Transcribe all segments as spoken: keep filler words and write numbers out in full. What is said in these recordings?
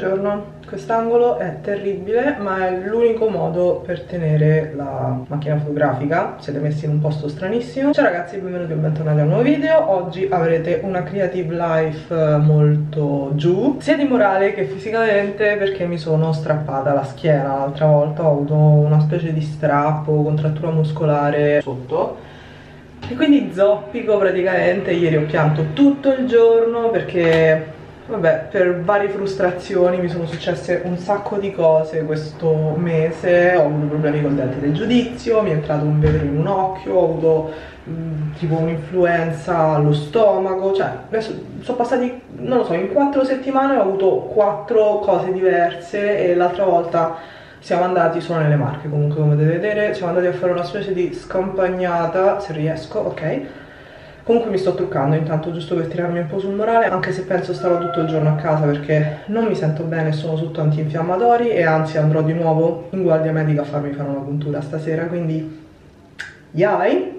Buongiorno, quest'angolo è terribile ma è l'unico modo per tenere la macchina fotografica. Siete messi in un posto stranissimo. Ciao ragazzi, benvenuti e bentornati a un nuovo video. Oggi avrete una creative life molto giù, sia di morale che fisicamente, perché mi sono strappata la schiena. L'altra volta ho avuto una specie di strappo, contrattura muscolare sotto e quindi zoppico praticamente. Ieri ho pianto tutto il giorno perché vabbè, per varie frustrazioni mi sono successe un sacco di cose questo mese. Ho avuto problemi col dente del giudizio, mi è entrato un vetro in un occhio, ho avuto mh, tipo un'influenza allo stomaco. Cioè, adesso sono passati, non lo so, in quattro settimane ho avuto quattro cose diverse. E l'altra volta siamo andati, sono nelle Marche comunque come potete vedere, siamo andati a fare una specie di scampagnata, se riesco, ok. Comunque mi sto truccando intanto, giusto per tirarmi un po' sul morale, anche se penso starò tutto il giorno a casa perché non mi sento bene, sono sotto antinfiammatori e anzi andrò di nuovo in guardia medica a farmi fare una puntura stasera, quindi yai.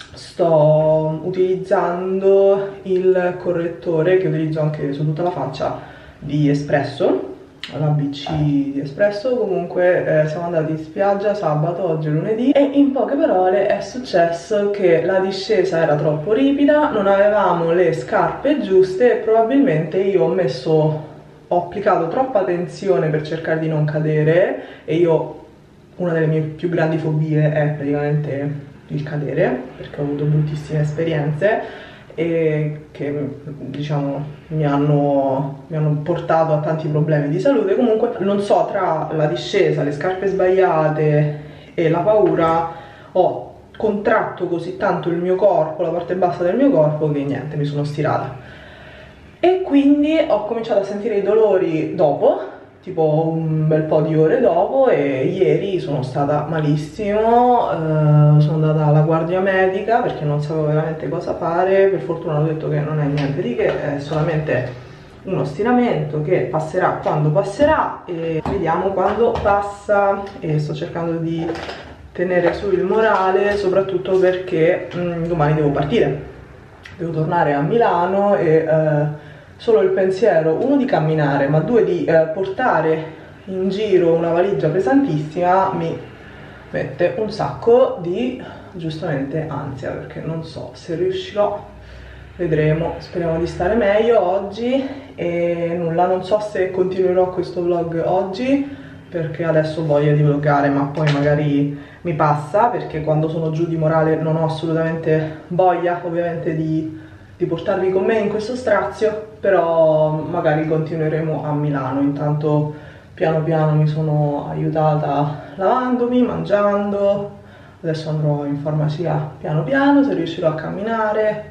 Sto utilizzando il correttore che utilizzo anche su tutta la faccia di Espresso, la B C di Espresso. Comunque eh, siamo andati in spiaggia sabato, oggi è lunedì, e in poche parole è successo che la discesa era troppo ripida, non avevamo le scarpe giuste e probabilmente io ho messo, ho applicato troppa tensione per cercare di non cadere. E io, una delle mie più grandi fobie è praticamente il cadere, perché ho avuto bruttissime esperienze e che diciamo mi hanno, mi hanno portato a tanti problemi di salute. Comunque non so, tra la discesa, le scarpe sbagliate e la paura ho contratto così tanto il mio corpo, la parte bassa del mio corpo, che niente, mi sono stirata e quindi ho cominciato a sentire i dolori dopo, tipo un bel po' di ore dopo, e ieri sono stata malissimo. eh, sono andata alla guardia medica perché non sapevo veramente cosa fare. Per fortuna hanno detto che non è niente di che, è solamente uno stiramento che passerà quando passerà e vediamo quando passa. E sto cercando di tenere su il morale, soprattutto perché mh, domani devo partire, devo tornare a Milano e eh, solo il pensiero, uno, di camminare, ma due, di eh, portare in giro una valigia pesantissima mi mette un sacco di, giustamente, ansia, perché non so se riuscirò, vedremo. Speriamo di stare meglio oggi. E nulla, non so se continuerò questo vlog oggi perché adesso ho voglia di vloggare, ma poi magari mi passa, perché quando sono giù di morale non ho assolutamente voglia ovviamente di di portarvi con me in questo strazio, però magari continueremo a Milano. Intanto piano piano mi sono aiutata lavandomi, mangiando, adesso andrò in farmacia piano piano se riuscirò a camminare,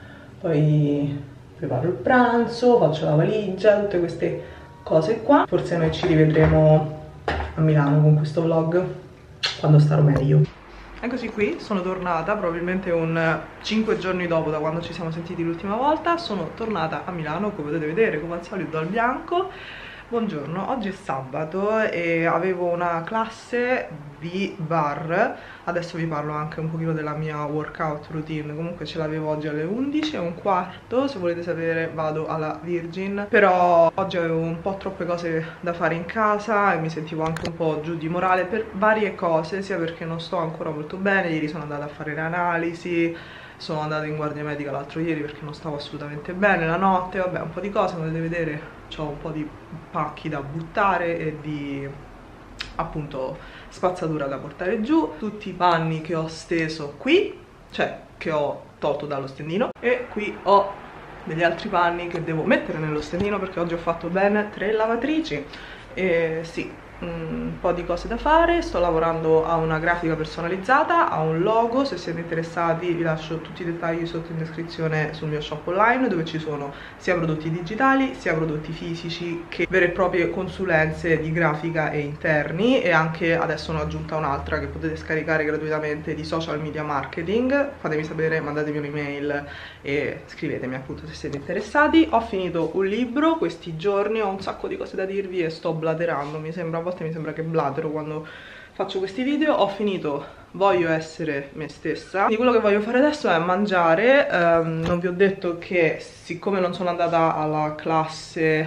poi preparo il pranzo, faccio la valigia, tutte queste cose qua. Forse noi ci rivedremo a Milano con questo vlog quando starò meglio. Eccoci qui, sono tornata probabilmente un cinque giorni dopo da quando ci siamo sentiti l'ultima volta. Sono tornata a Milano, come potete vedere, come al solito dal bianco. Buongiorno, oggi è sabato e avevo una classe di bar. Adesso vi parlo anche un pochino della mia workout routine. Comunque ce l'avevo oggi alle undici e un quarto, se volete sapere vado alla Virgin. Però oggi avevo un po' troppe cose da fare in casa e mi sentivo anche un po' giù di morale per varie cose, sia perché non sto ancora molto bene. Ieri sono andata a fare le analisi, sono andata in guardia medica l'altro ieri perché non stavo assolutamente bene la notte. Vabbè, un po' di cose, come potete vedere ho un po' di pacchi da buttare e di, appunto, spazzatura da portare giù. Tutti i panni che ho steso qui, cioè che ho tolto dallo stendino, e qui ho degli altri panni che devo mettere nello stendino perché oggi ho fatto ben tre lavatrici. E sì, un po' di cose da fare. Sto lavorando a una grafica personalizzata, a un logo. Se siete interessati vi lascio tutti i dettagli sotto in descrizione sul mio shop online, dove ci sono sia prodotti digitali sia prodotti fisici che vere e proprie consulenze di grafica e interni. E anche adesso ne ho aggiunta un'altra che potete scaricare gratuitamente, di social media marketing. Fatemi sapere, mandatemi un'email e scrivetemi appunto se siete interessati. Ho finito un libro questi giorni, ho un sacco di cose da dirvi e sto blaterando, mi sembra, a volte mi sembra che blatero quando faccio questi video. Ho finito Voglio essere me stessa. Quindi quello che voglio fare adesso è mangiare. um, non vi ho detto che siccome non sono andata alla classe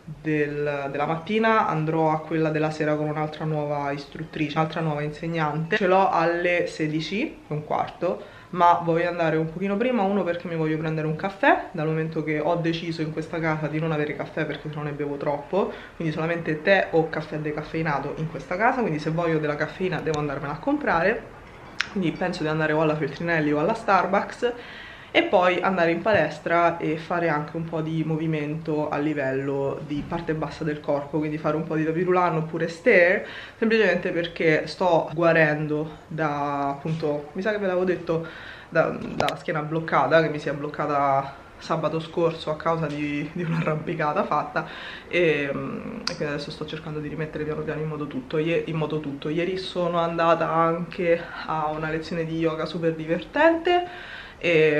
del, della mattina andrò a quella della sera con un'altra nuova istruttrice, un'altra nuova insegnante. Ce l'ho alle sedici e un quarto, ma voglio andare un pochino prima, uno perché mi voglio prendere un caffè, dal momento che ho deciso in questa casa di non avere caffè perché se no ne bevo troppo, quindi solamente tè o caffè decaffeinato in questa casa, quindi se voglio della caffeina devo andarmela a comprare, quindi penso di andare o alla Feltrinelli o alla Starbucks, e poi andare in palestra e fare anche un po' di movimento a livello di parte bassa del corpo, quindi fare un po' di tapirulan oppure stair, semplicemente perché sto guarendo da, appunto, mi sa che ve l'avevo detto, da, da schiena bloccata, che mi si è bloccata sabato scorso a causa di, di un'arrampicata fatta, e, e quindi adesso sto cercando di rimettere piano piano in modo tutto. in modo tutto. Ieri sono andata anche a una lezione di yoga super divertente, e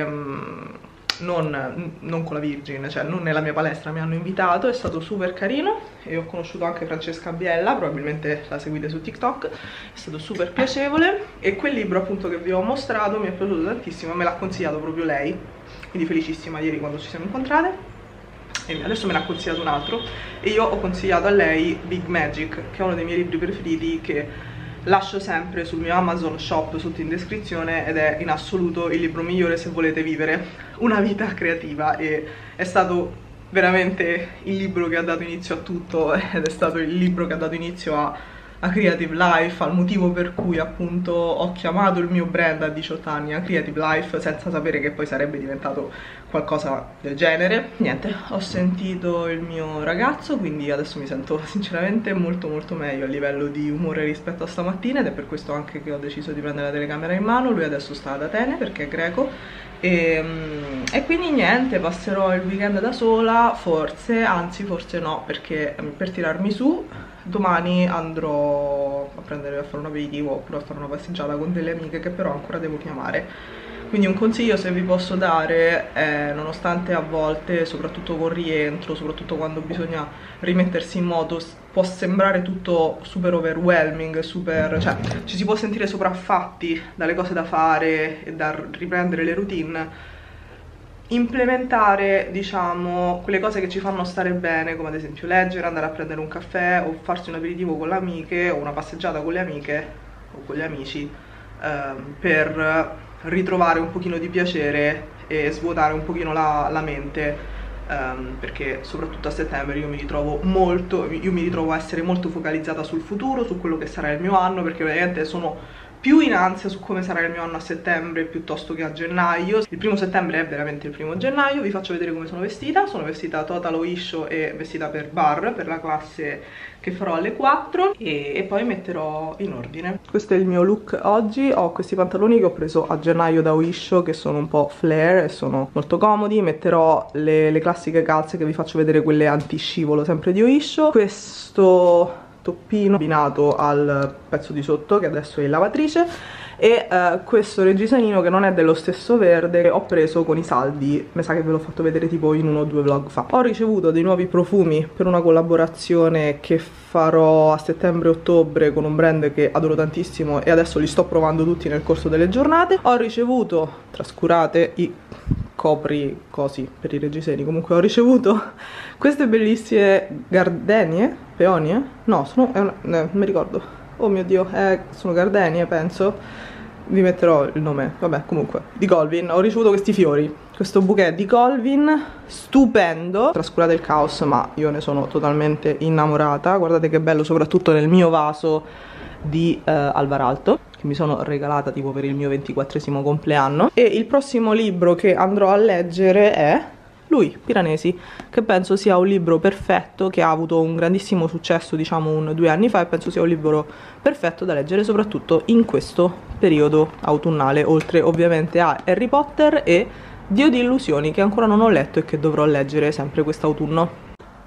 non, non con la Virgin, cioè non nella mia palestra, mi hanno invitato, è stato super carino e ho conosciuto anche Francesca Biella, probabilmente la seguite su TikTok, è stato super piacevole. E quel libro appunto che vi ho mostrato mi è piaciuto tantissimo, me l'ha consigliato proprio lei, quindi felicissima ieri quando ci siamo incontrate, e adesso me ne ha consigliato un altro e io ho consigliato a lei Big Magic, che è uno dei miei libri preferiti, che lascio sempre sul mio Amazon shop sotto in descrizione, ed è in assoluto il libro migliore se volete vivere una vita creativa, e è stato veramente il libro che ha dato inizio a tutto, ed è stato il libro che ha dato inizio a, a Creative Life, al motivo per cui appunto ho chiamato il mio brand a diciotto anni a Creative Life, senza sapere che poi sarebbe diventato qualcosa del genere. Niente, ho sentito il mio ragazzo, quindi adesso mi sento sinceramente molto molto meglio a livello di umore rispetto a stamattina, ed è per questo anche che ho deciso di prendere la telecamera in mano. Lui adesso sta ad Atene perché è greco, e, e quindi niente, passerò il weekend da sola, forse, anzi forse no, perché per tirarmi su domani andrò a prendere, a fare un aperitivo oppure a fare una passeggiata con delle amiche che però ancora devo chiamare. Quindi un consiglio se vi posso dare è, nonostante a volte, soprattutto con rientro, soprattutto quando bisogna rimettersi in moto, può sembrare tutto super overwhelming, super, cioè ci si può sentire sopraffatti dalle cose da fare e da riprendere le routine, implementare, diciamo, quelle cose che ci fanno stare bene, come ad esempio leggere, andare a prendere un caffè o farsi un aperitivo con le amiche o una passeggiata con le amiche o con gli amici, ehm, per ritrovare un pochino di piacere e svuotare un pochino la, la mente, um, perché soprattutto a settembre io mi ritrovo molto, io mi ritrovo a essere molto focalizzata sul futuro, su quello che sarà il mio anno, perché ovviamente sono più in ansia su come sarà il mio anno a settembre piuttosto che a gennaio. Il primo settembre è veramente il primo gennaio. Vi faccio vedere come sono vestita. Sono vestita total oisho e vestita per bar, per la classe che farò alle quattro, e, e poi metterò in ordine. Questo è il mio look oggi. Ho questi pantaloni che ho preso a gennaio da Oisho, che sono un po' flare e sono molto comodi. Metterò le, le classiche calze che vi faccio vedere, quelle anti-scivolo, sempre di Oisho. Questo toppino abbinato al pezzo di sotto, che adesso è in lavatrice, e uh, questo reggisanino che non è dello stesso verde, che ho preso con i saldi, mi sa che ve l'ho fatto vedere tipo in uno o due vlog fa. Ho ricevuto dei nuovi profumi per una collaborazione che farò a settembre-ottobre con un brand che adoro tantissimo, e adesso li sto provando tutti nel corso delle giornate. Ho ricevuto, trascurate, i copri cosi per i reggiseni, comunque ho ricevuto queste bellissime gardenie, peonie? No, sono, è una, eh, non mi ricordo, oh mio dio, eh, sono gardenie penso, vi metterò il nome, vabbè, comunque, di Colvin. Ho ricevuto questi fiori, questo bouquet di Colvin, stupendo, trascurate il caos ma io ne sono totalmente innamorata. Guardate che bello, soprattutto nel mio vaso di uh, Alvaralto, che mi sono regalata tipo per il mio ventiquattresimo compleanno. E il prossimo libro che andrò a leggere è lui, Piranesi, che penso sia un libro perfetto, che ha avuto un grandissimo successo diciamo un due anni fa, e penso sia un libro perfetto da leggere soprattutto in questo periodo autunnale, oltre ovviamente a Harry Potter e Dio di illusioni, che ancora non ho letto e che dovrò leggere sempre quest'autunno.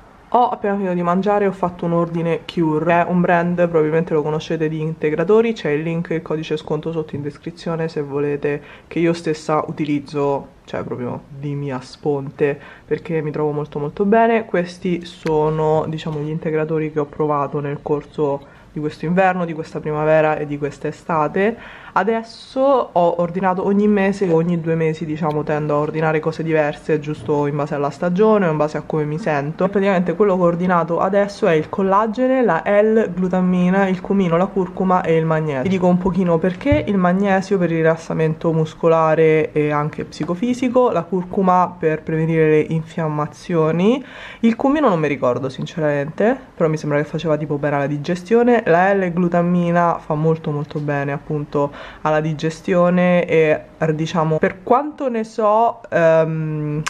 Ho appena finito di mangiare, ho fatto un ordine Cure, è un brand, probabilmente lo conoscete, di integratori. C'è il link, il codice sconto sotto in descrizione se volete, che io stessa utilizzo, cioè proprio di mia sponte, perché mi trovo molto molto bene. Questi sono diciamo gli integratori che ho provato nel corso di questo inverno, di questa primavera e di questa estate. Adesso ho ordinato ogni mese, ogni due mesi diciamo tendo a ordinare cose diverse, giusto in base alla stagione o in base a come mi sento. E praticamente quello che ho ordinato adesso è il collagene, la L-glutammina, il cumino, la curcuma e il magnesio. Vi dico un pochino perché: il magnesio per il rilassamento muscolare e anche psicofisico, la curcuma per prevenire le infiammazioni, il cumino non mi ricordo sinceramente, però mi sembra che faceva tipo bene alla digestione, la L-glutammina fa molto molto bene appunto alla digestione e diciamo, per quanto ne so, ehm,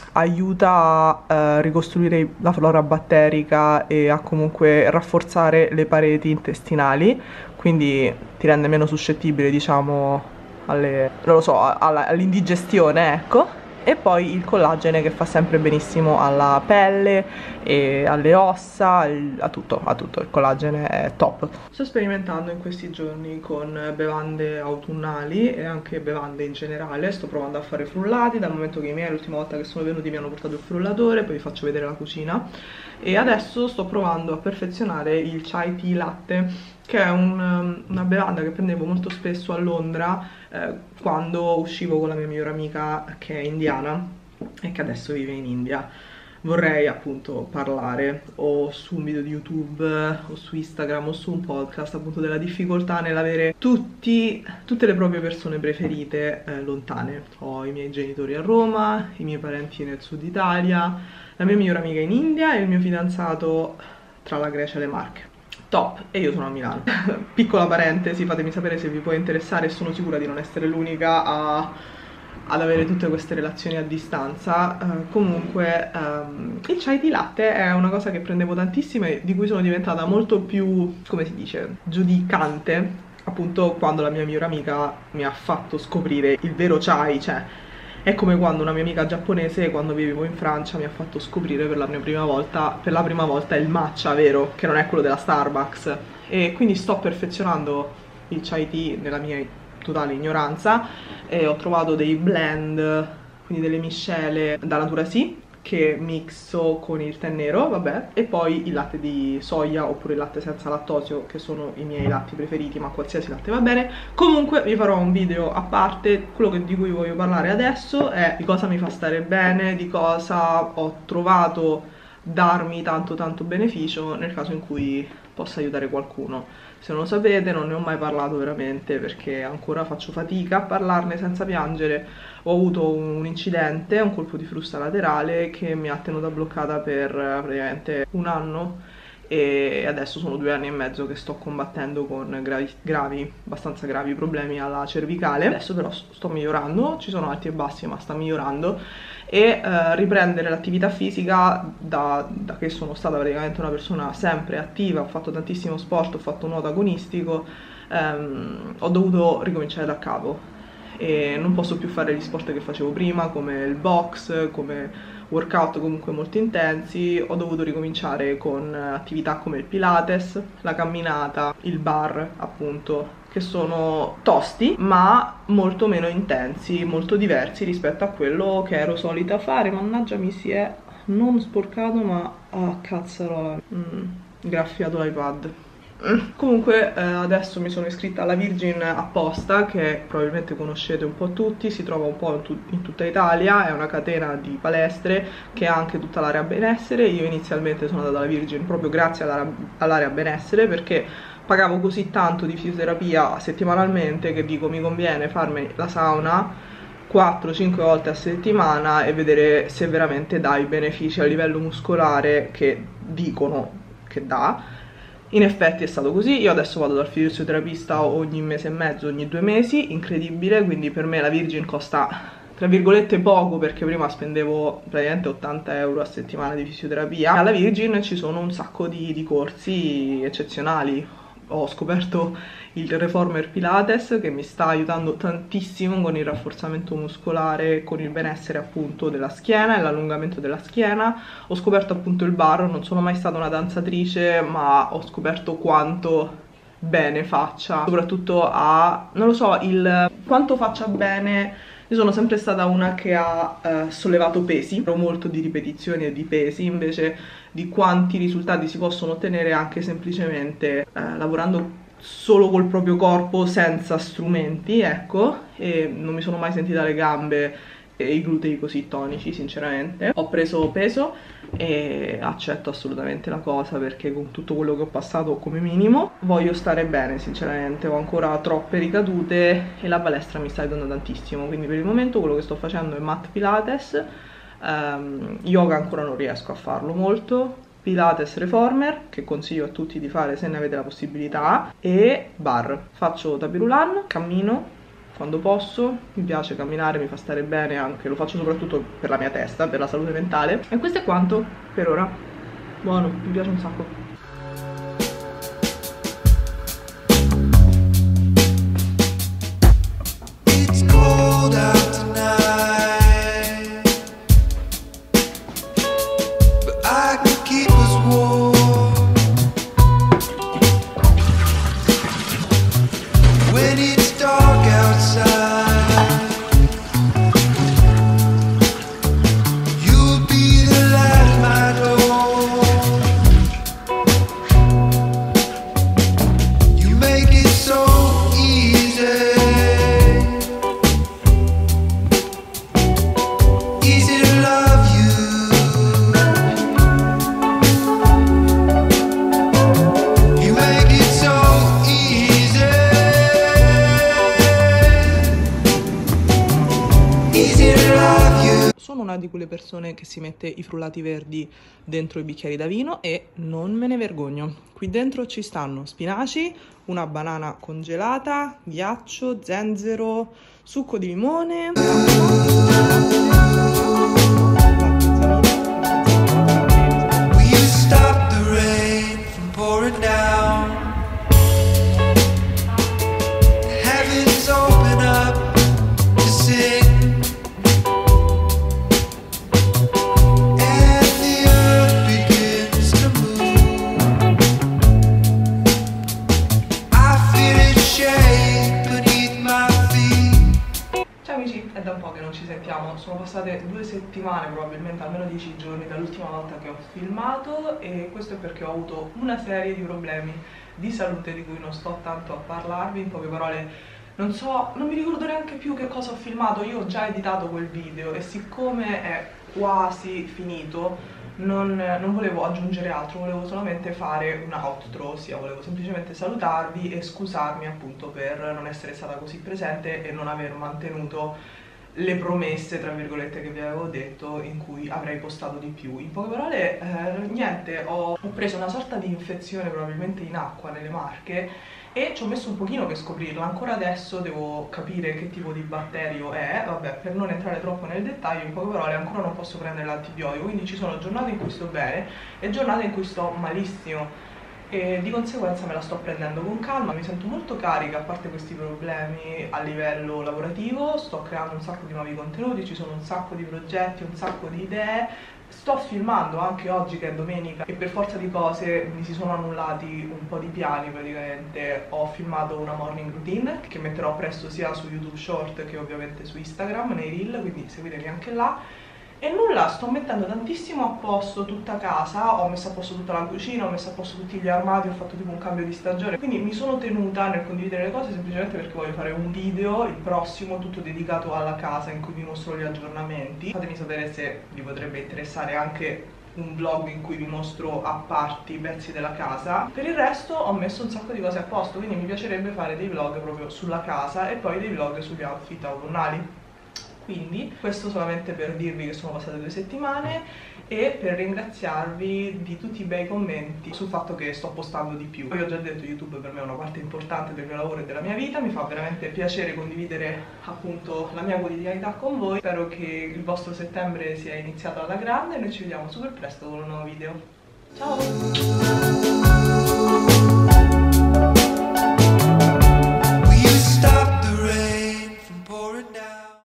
aiuta a eh, ricostruire la flora batterica e a comunque rafforzare le pareti intestinali, quindi ti rende meno suscettibile diciamo alle, non lo so, all'indigestione, ecco. E poi il collagene che fa sempre benissimo alla pelle e alle ossa, a tutto, a tutto, il collagene è top. Sto sperimentando in questi giorni con bevande autunnali e anche bevande in generale, sto provando a fare frullati, dal momento che i miei l'ultima volta che sono venuti mi hanno portato il frullatore, poi vi faccio vedere la cucina. E adesso sto provando a perfezionare il chai tea latte, che è un, una bevanda che prendevo molto spesso a Londra eh, quando uscivo con la mia migliore amica che è indiana e che adesso vive in India. Vorrei appunto parlare o su un video di YouTube o su Instagram o su un podcast appunto della difficoltà nell'avere tutti, tutte le proprie persone preferite eh, lontane. Ho i miei genitori a Roma, i miei parenti nel sud Italia, la mia migliore amica in India e il mio fidanzato tra la Grecia e le Marche. Top, e io sono a Milano. Piccola parentesi, fatemi sapere se vi può interessare, sono sicura di non essere l'unica a, ad avere tutte queste relazioni a distanza. Uh, comunque um, il chai di latte è una cosa che prendevo tantissimo e di cui sono diventata molto più, come si dice, giudicante, appunto quando la mia migliore amica mi ha fatto scoprire il vero chai, cioè è come quando una mia amica giapponese, quando vivevo in Francia, mi ha fatto scoprire per la mia prima volta, per la prima volta il matcha vero, che non è quello della Starbucks. E quindi sto perfezionando il chai tea nella mia totale ignoranza e ho trovato dei blend, quindi delle miscele da Natura Sì, che mixo con il tè nero, vabbè, e poi il latte di soia oppure il latte senza lattosio, che sono i miei latti preferiti, ma qualsiasi latte va bene. Comunque vi farò un video a parte. Quello che, di cui voglio parlare adesso è di cosa mi fa stare bene, di cosa ho trovato darmi tanto tanto beneficio nel caso in cui possa aiutare qualcuno. Se non lo sapete, non ne ho mai parlato veramente perché ancora faccio fatica a parlarne senza piangere. Ho avuto un incidente, un colpo di frusta laterale che mi ha tenuta bloccata per praticamente un anno e adesso sono due anni e mezzo che sto combattendo con gravi, gravi, abbastanza gravi problemi alla cervicale. Adesso però sto migliorando, ci sono alti e bassi ma sta migliorando, e eh, riprendere l'attività fisica da, da che sono stata praticamente una persona sempre attiva, ho fatto tantissimo sport, ho fatto nuoto agonistico, ehm, ho dovuto ricominciare da capo e non posso più fare gli sport che facevo prima, come il box, come workout comunque molto intensi. Ho dovuto ricominciare con attività come il pilates, la camminata, il bar appunto, che sono tosti ma molto meno intensi, molto diversi rispetto a quello che ero solita fare. Mannaggia, mi si è non sporcato ma ah, cazzarola, mm, graffiato l'iPad. Comunque eh, adesso mi sono iscritta alla Virgin apposta, che probabilmente conoscete un po' tutti, si trova un po' in, tu in tutta Italia, è una catena di palestre che ha anche tutta l'area benessere. Io inizialmente sono andata alla Virgin proprio grazie all'area benessere, perché pagavo così tanto di fisioterapia settimanalmente che dico mi conviene farmi la sauna quattro cinque volte a settimana e vedere se veramente dà i benefici a livello muscolare che dicono che dà. In effetti è stato così. Io adesso vado dal fisioterapista ogni mese e mezzo, ogni due mesi, incredibile, quindi per me la Virgin costa tra virgolette poco, perché prima spendevo praticamente ottanta euro a settimana di fisioterapia. Alla Virgin ci sono un sacco di, di corsi eccezionali. Ho scoperto il Reformer Pilates che mi sta aiutando tantissimo con il rafforzamento muscolare, con il benessere appunto della schiena e l'allungamento della schiena. Ho scoperto appunto il barro, non sono mai stata una danzatrice ma ho scoperto quanto bene faccia, soprattutto a, non lo so, il quanto faccia bene. Io sono sempre stata una che ha eh, sollevato pesi, ero molto di ripetizioni e di pesi, invece di quanti risultati si possono ottenere anche semplicemente eh, lavorando solo col proprio corpo senza strumenti, ecco, e non mi sono mai sentita le gambe e i glutei così tonici, sinceramente. Ho preso peso e accetto assolutamente la cosa, perché con tutto quello che ho passato come minimo voglio stare bene, sinceramente. Ho ancora troppe ricadute e la palestra mi sta aiutando tantissimo, quindi per il momento quello che sto facendo è mat pilates. um, yoga ancora non riesco a farlo molto, Pilates Reformer, che consiglio a tutti di fare se ne avete la possibilità, e bar. Faccio tapirulan, cammino quando posso, mi piace camminare, mi fa stare bene anche, lo faccio soprattutto per la mia testa, per la salute mentale. E questo è quanto per ora. Buono, mi piace un sacco. Sono una di quelle persone che si mette i frullati verdi dentro i bicchieri da vino e non me ne vergogno. Qui dentro ci stanno spinaci, una banana congelata, ghiaccio, zenzero, succo di limone. È da un po' che non ci sentiamo, sono passate due settimane, probabilmente almeno dieci giorni dall'ultima volta che ho filmato, e questo è perché ho avuto una serie di problemi di salute di cui non sto tanto a parlarvi. In poche parole, non so, non mi ricordo neanche più che cosa ho filmato. Io ho già editato quel video e siccome è quasi finito non, non volevo aggiungere altro, volevo solamente fare una outro, ossia volevo semplicemente salutarvi e scusarmi appunto per non essere stata così presente e non aver mantenuto le promesse, tra virgolette, che vi avevo detto, in cui avrei postato di più. In poche parole, eh, niente, ho, ho preso una sorta di infezione probabilmente in acqua nelle Marche e ci ho messo un pochino per scoprirla. Ancora adesso devo capire che tipo di batterio è. Vabbè, per non entrare troppo nel dettaglio, in poche parole ancora non posso prendere l'antibiotico, quindi ci sono giornate in cui sto bene e giornate in cui sto malissimo, e di conseguenza me la sto prendendo con calma. Mi sento molto carica, a parte questi problemi a livello lavorativo. Sto creando un sacco di nuovi contenuti, ci sono un sacco di progetti, un sacco di idee. Sto filmando anche oggi, che è domenica, e per forza di cose mi si sono annullati un po' di piani praticamente. Ho filmato una morning routine che metterò presto sia su YouTube Short che ovviamente su Instagram, nei reel, quindi seguitemi anche là. E nulla, sto mettendo tantissimo a posto tutta casa, ho messo a posto tutta la cucina, ho messo a posto tutti gli armadi, ho fatto tipo un cambio di stagione, quindi mi sono tenuta nel condividere le cose semplicemente perché voglio fare un video, il prossimo, tutto dedicato alla casa, in cui vi mostro gli aggiornamenti. Fatemi sapere se vi potrebbe interessare anche un vlog in cui vi mostro a parti pezzi della casa. Per il resto ho messo un sacco di cose a posto, quindi mi piacerebbe fare dei vlog proprio sulla casa e poi dei vlog sugli outfit autunnali. Quindi questo solamente per dirvi che sono passate due settimane e per ringraziarvi di tutti i bei commenti sul fatto che sto postando di più. Io ho già detto, YouTube per me è una parte importante del mio lavoro e della mia vita, mi fa veramente piacere condividere appunto la mia quotidianità con voi. Spero che il vostro settembre sia iniziato alla grande e noi ci vediamo super presto con un nuovo video. Ciao!